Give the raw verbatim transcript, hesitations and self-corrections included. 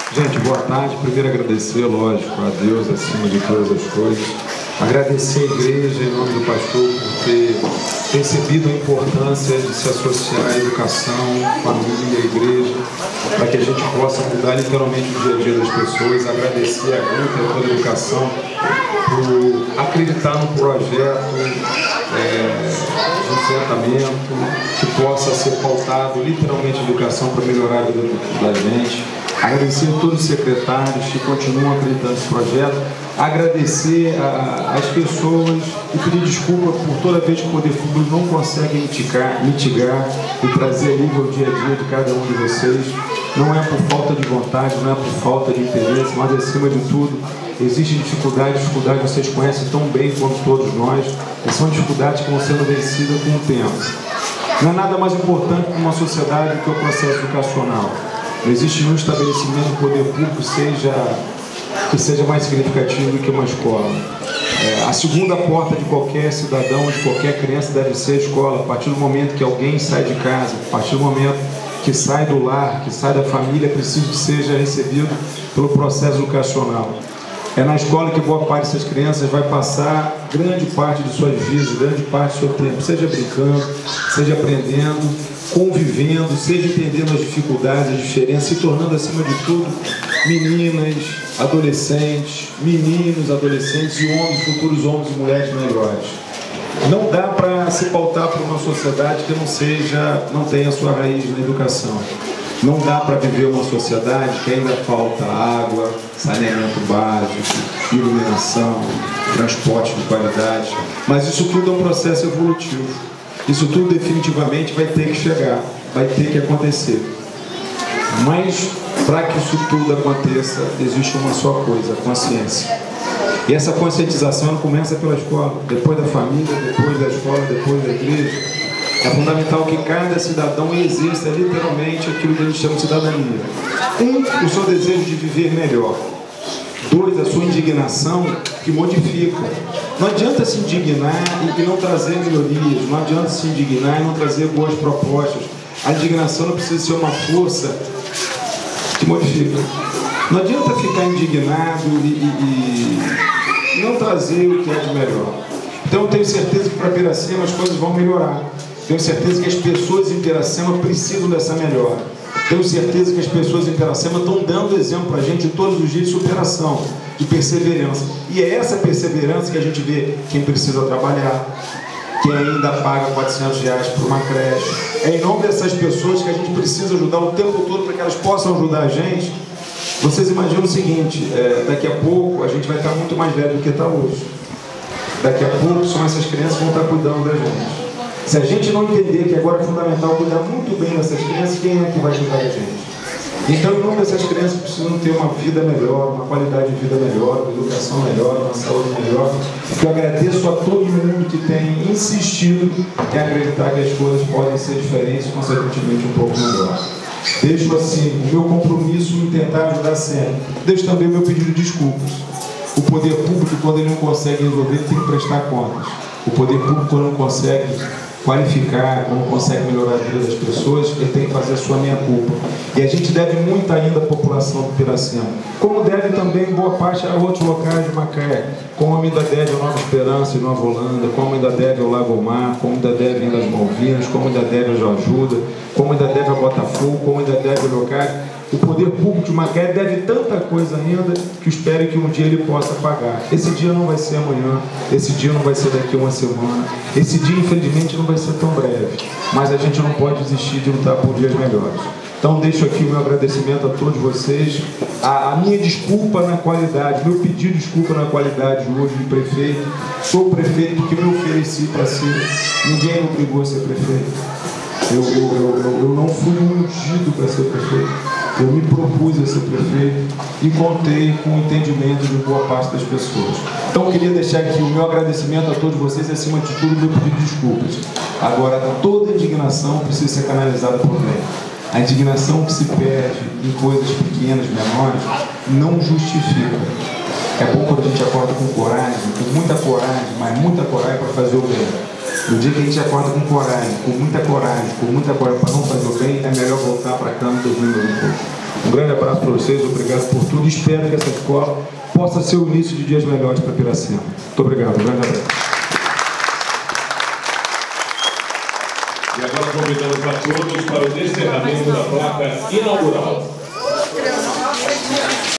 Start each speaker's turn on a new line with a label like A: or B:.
A: Gente, boa tarde. Primeiro agradecer, lógico, a Deus acima de todas as coisas. Agradecer a igreja em nome do pastor por ter percebido a importância de se associar à educação, família, igreja, para que a gente possa mudar literalmente o dia a dia das pessoas. Agradecer a Grupo e a toda a educação por acreditar no projeto é, de enfrentamento, que possa ser pautado literalmente a educação para melhorar a vida da gente. Agradecer a todos os secretários que continuam acreditando nesse projeto. Agradecer às pessoas e pedir desculpa por toda vez que o poder público não consegue mitigar, mitigar e trazer alívio ao dia a dia de cada um de vocês. Não é por falta de vontade, não é por falta de interesse, mas acima de tudo, existem dificuldades, dificuldades que vocês conhecem tão bem quanto todos nós, e são dificuldades que vão sendo vencidas com o tempo. Não é nada mais importante para uma sociedade do que o processo educacional. Não existe nenhum estabelecimento do poder público seja, que seja mais significativo do que uma escola. É, a segunda porta de qualquer cidadão, de qualquer criança, deve ser a escola. A partir do momento que alguém sai de casa, a partir do momento que sai do lar, que sai da família, é preciso que seja recebido pelo processo educacional. É na escola que boa parte dessas crianças vai passar grande parte de suas vidas, grande parte do seu tempo, seja brincando, seja aprendendo, convivendo, seja entendendo as dificuldades, as diferenças, se tornando, acima de tudo, meninas, adolescentes, meninos, adolescentes e homens, futuros homens e mulheres melhores. Não dá para se pautar por uma sociedade que não seja, não tenha sua raiz na educação. Não dá para viver uma sociedade que ainda falta água, saneamento básico, iluminação, transporte de qualidade. Mas isso tudo é um processo evolutivo. Isso tudo definitivamente vai ter que chegar, vai ter que acontecer. Mas para que isso tudo aconteça, existe uma só coisa, a consciência. E essa conscientização começa pela escola, depois da família, depois da escola, depois da igreja. É fundamental que cada cidadão exerça literalmente aquilo que a gente chama de cidadania. Um, o seu desejo de viver melhor. Dois, a sua indignação que modifica. Não adianta se indignar e não trazer melhorias. Não adianta se indignar e não trazer boas propostas. A indignação não precisa ser uma força que modifica. Não adianta ficar indignado e, e, e não trazer o que é de melhor. Então eu tenho certeza que para Piracema as coisas vão melhorar. Tenho certeza que as pessoas em Piracema precisam dessa melhora. Tenho certeza que as pessoas em Piracema estão dando exemplo para a gente todos os dias de superação, de perseverança. E é essa perseverança que a gente vê quem precisa trabalhar, quem ainda paga quatrocentos reais por uma creche. É em nome dessas pessoas que a gente precisa ajudar o tempo todo para que elas possam ajudar a gente. Vocês imaginam o seguinte, é, daqui a pouco a gente vai estar muito mais velho do que está hoje. Daqui a pouco são essas crianças que vão estar cuidando da gente. Se a gente não entender que agora é fundamental cuidar muito bem dessas crianças, quem é que vai cuidar da gente? Então, em nome dessas crianças, precisam ter uma vida melhor, uma qualidade de vida melhor, uma educação melhor, uma saúde melhor. Eu agradeço a todo mundo que tem insistido em acreditar que as coisas podem ser diferentes e, consequentemente, um pouco melhor. Deixo, assim, o meu compromisso em tentar ajudar sempre. Deixo também o meu pedido de desculpas. O poder público, quando ele não consegue resolver, ele tem que prestar contas. O poder público, quando não consegue qualificar, quando não consegue melhorar a vida das pessoas, ele tem que fazer a sua meia-culpa. E a gente deve muito ainda à população do Piracema, como deve também boa parte a outros locais de Macaé, como ainda deve a Nova Esperança e Nova Holanda, como ainda deve ao Lago Mar, como ainda deve ainda as Malvinas, como ainda deve a Joajuda, como ainda deve a Botafogo, como ainda deve a Locais. O poder público de Macaé deve tanta coisa ainda que espere que um dia ele possa pagar. Esse dia não vai ser amanhã, esse dia não vai ser daqui a uma semana, esse dia infelizmente não vai ser tão breve, mas a gente não pode desistir de lutar por dias melhores. Então deixo aqui o meu agradecimento a todos vocês, a, a minha desculpa na qualidade, meu pedido de desculpa na qualidade hoje de prefeito. Sou prefeito porque me ofereci para ser, ninguém me obrigou a ser prefeito. Eu, eu, eu, eu não fui ungido para ser prefeito. Eu me propus a ser prefeito e contei com o entendimento de boa parte das pessoas. Então eu queria deixar aqui o meu agradecimento a todos vocês e, acima de tudo, o meu pedido de desculpas. Agora, toda indignação precisa ser canalizada por bem. A indignação que se perde em coisas pequenas, menores, não justifica. É bom quando a gente acorda com coragem, com muita coragem, mas muita coragem para fazer o bem. No dia que a gente acorda com coragem, com muita coragem, com muita coragem para não fazer o bem, é melhor voltar para a cama e dormir mais um pouco. Um grande abraço para vocês, obrigado por tudo. Espero que essa escola possa ser o início de dias melhores para Piracema. Muito obrigado, um grande abraço.
B: E agora convidamos a todos para o descerramento da placa inaugural.